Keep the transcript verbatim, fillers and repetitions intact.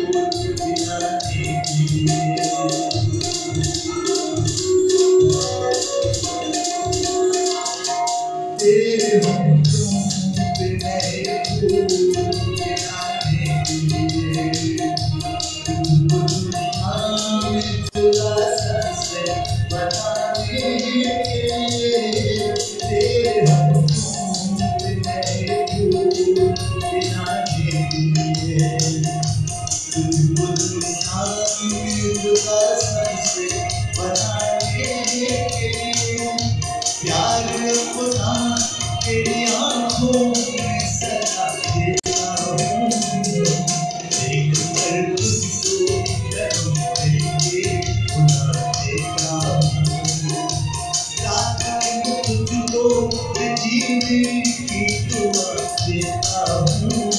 तेरे होठों पे नए फूल खिलाने के लिए दुनिया में खुदा सबसे बनाने के लिए तेरे होठों पे नए फूल खिलाने के लिए तुझको दुनिया में खुदा सबसे बनाने के लिए प्यार खुदा तेरी आँखों में सजा देता हूँ देख कर तुझको जन्म देके खुदा देता हूँ रात में तुझको जीने की दुआ देता हूँ